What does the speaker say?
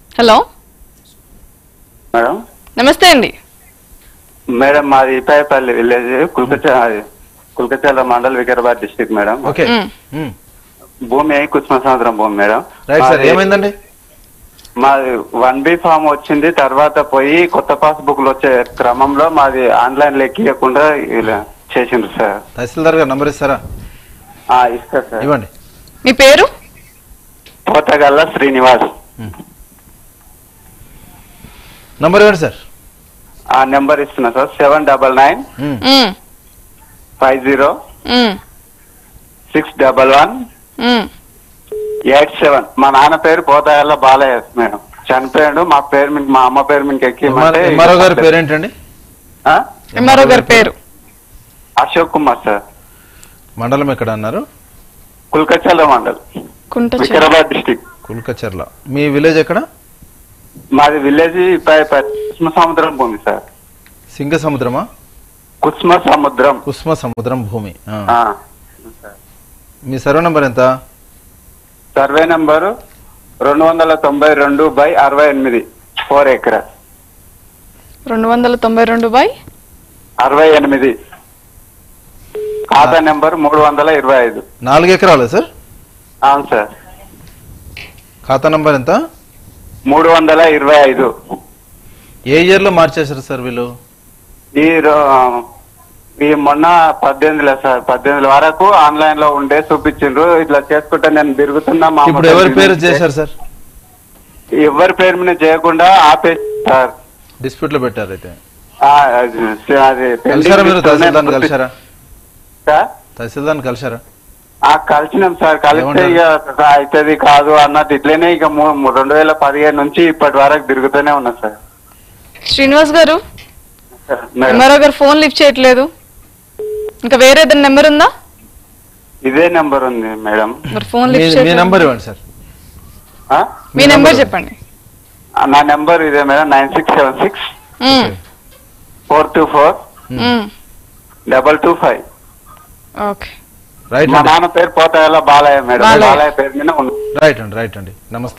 Hello madam. నమస్తే అండి. Madam మాది Ipayapalli village Kulkacharla mandal Vikarabad district madam. Okay. భూమి కుసుమ సముద్రం భూమి మేడం. రైట్ సార్, ఏమైందండి? మాది 1B ఫామ్ వచ్చింది, తర్వాత పోయి కొత్త పాస్ బుక్లు వచ్చే క్రమంలో మాది ఆన్లైన్ లెక్కియకుండా ఇలా చేసిండ్రు సార్. తహసీల్దార్ గారు నంబర్ ఇస్తారా? ఇస్తారు సార్. ఇవ్వండి. మీ పేరు? పోతగల్ల శ్రీనివాస్. నంబర్ ఇవ్వండి సార్. ఆ నెంబర్ ఇస్తున్నా సార్. 799 50 611 87. మా నాన్న పేరు పోతగల్ల బాలయ్య మేడం. చనిపోయాడు. మా పేరు మీద, మా అమ్మ పేరు మీద ఎక్కిమంటే. ఎంఆర్ఓ గారి పేరేంటండి? ఎంఆర్ఓ గారి పేరు అశోక్ కుమార్ సార్. మండలం ఎక్కడ అన్నారు? కుల్కచర్ల మండల్ వికారాబాద్ డిస్ట్రిక్ట్. కుల్కచర్ల. మీ విలేజ్ ఎక్కడ? మాది విలేజ్ కుస్మ సముద్రం భూమి సార్. సింగ సముద్రమా? కుస్మ సముద్రం. కుస్మ సముద్రం భూమి. మీ సర్వే నంబర్ ఎంత? Survey number 292/68 4 acres. 292/68. ఖాతా నెంబర్ 325. 4 ఎకరాలు సార్? అవును సార్. ఖాతా నంబర్ ఎంత? 325. ఏ ఇయర్ లో మార్చేశారు సార్ వీళ్ళు? ఈ మొన్న 18 సార్. 18 వరకు ఆన్లైన్ లో ఉండే చూపించిండ్రు. ఇట్లా చేసుకుంటే నేను తిరుగుతున్నా. ఇప్పుడు ఎవరి పేరు చేశారు సార్? ఎవరి పేరు మీద చేయకుండా ఆపేసి సార్. డిస్ప్యూట్ లో పెట్టారు అయితే. కలిసారా మీరు? తహసీల్దార్ని కలిసారా? సార్ తహసీల్దార్ని కలిసారా? కలిసినాం సార్. కలిస్తే ఇక అవుతుంది కాదు అన్నట్టు ఇట్లనే ఇక 2015 నుంచి ఇప్పటి వరకు తిరుగుతూనే ఉన్నా సార్. శ్రీనివాస్ గారు, ఎంఆర్ఓ గారు ఫోన్ లిఫ్ట్ చేయట్లేదు. ఇంకా వేరే ఏదైనా నెంబర్ ఉందా? ఇదే నెంబర్ ఉంది మేడం. మరి ఫోన్ లిఫ్ట్ మీ చేయట్లేదు. నెంబర్ ఇవ్వండి సార్. మీ నెంబర్ చెప్పండి. నా నెంబర్ ఇదే మేడం. 9676 424 225. ఓకే. రైట్. మా నాన్న పేరు పోతాయల బాలయ్య మేడం. బాలయ్య పేరు మీద ఉంది. రైట్ అండి. నమస్తే.